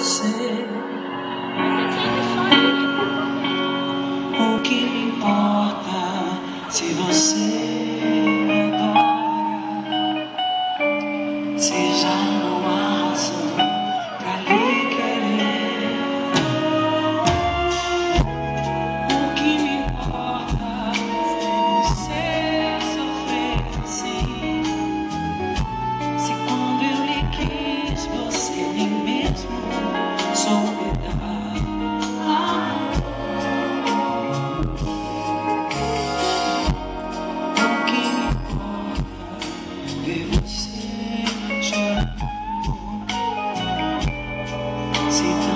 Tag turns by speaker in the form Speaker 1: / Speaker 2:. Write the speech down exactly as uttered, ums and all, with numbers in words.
Speaker 1: você. O que me importa se você me adora? Se já não há razão pra lhe querer. O que me importa se você sofrer assim? Se quando eu lhe quis você nem mesmo soube dar amor. O que me importa ver você chorar? Se